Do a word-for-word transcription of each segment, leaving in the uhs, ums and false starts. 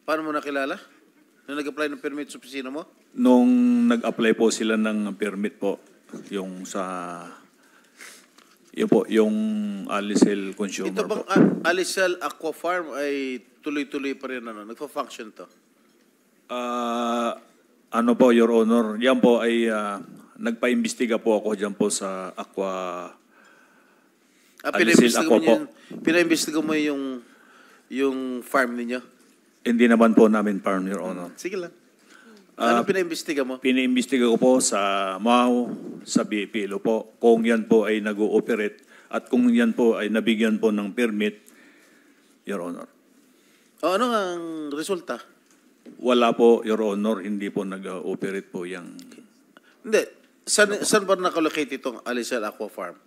Paano mo nakilala? Nung nag-apply ng permit sa opisina mo? Nung nag-apply po sila ng permit po, yung sa, yun po, yung Alicel Consumer Ito bang po. uh, Alicel Aqua Farm ay tuloy-tuloy pa rin, ano? Nagpa-function to? Ah, ano po, Your Honor, yan po ay uh, nagpa-imbestiga po ako dyan po sa Aqua, Ah, Alicel pinaimbestiga Aqua mo, po. yung, pinaimbestiga mo yung, yung farm ninyo? Hindi naman po namin farm, Your Honor. Sige lang. Ah, Ano pinaimbestiga mo? Pinaimbestiga ko po sa M A U, sa B P L O po, kung yan po ay nag-ooperate at kung yan po ay nabigyan po ng permit, Your Honor. O ano ang resulta? Wala po, Your Honor, hindi po nag-ooperate po yung... Hindi. San, saan ba nakalocate itong Alicel Aqua Farm?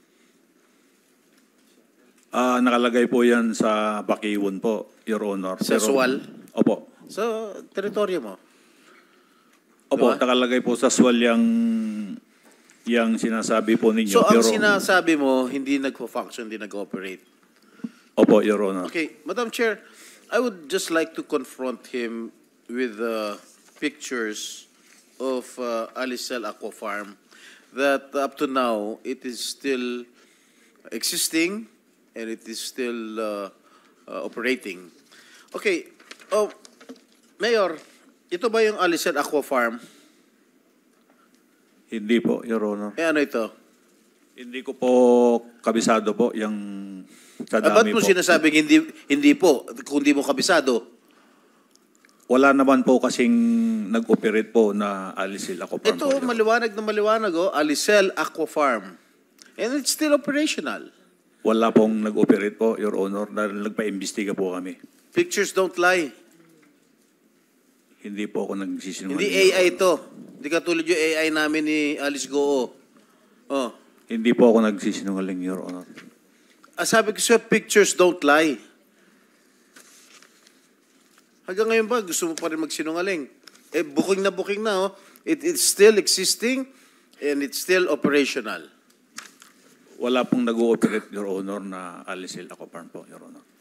Ah, nakalagay po yan sa Bakiwon po, Your Honor. Sa Suwal? Opo. Sa teritoryo mo? Opo, Diba? nakalagay po sa Suwal yung, yung sinasabi po ninyo. So ang Your Honor. sinasabi mo, hindi nagpo-function, hindi nag-operate. Opo, Your Honor. Okay, Madam Chair, I would just like to confront him with uh, pictures of uh, Alicel Aqua Farm that up to now, it is still existing and it is still uh, uh, operating. Okay, oh, Mayor, ito ba yung Alicel Aqua Farm? Hindi po, Your Honor. Eh ano ito? Hindi ko po kabisado po yung Ah, ba't kadami mo po. sinasabing hindi, hindi po, kung di mo kabisado? Wala naman po kasing nag-operate po na Alicel Aqua Farm. Ito, po, Your Honor. maliwanag na maliwanag, oh, Alicel Aqua Farm. And it's still operational. Wala pong nag-operate po, Your Honor, dahil nagpa-imbestiga po kami. Pictures don't lie. Hindi po ako nagsisinungaling. Hindi Your A I ito. Hindi katulad yung A I namin ni Alice Goo. Oh. Hindi po ako nagsisinungaling, Your Honor. Ah, sabi ko sa'yo, pictures don't lie. Hanggang ngayon ba, gusto mo pa rin magsinungaling? Eh, booking na booking na, oh. It, it's still existing and it's still operational. Wala pong nag-ooperate, Your Honor, na Alicel Aqua Farm po, Your Honor.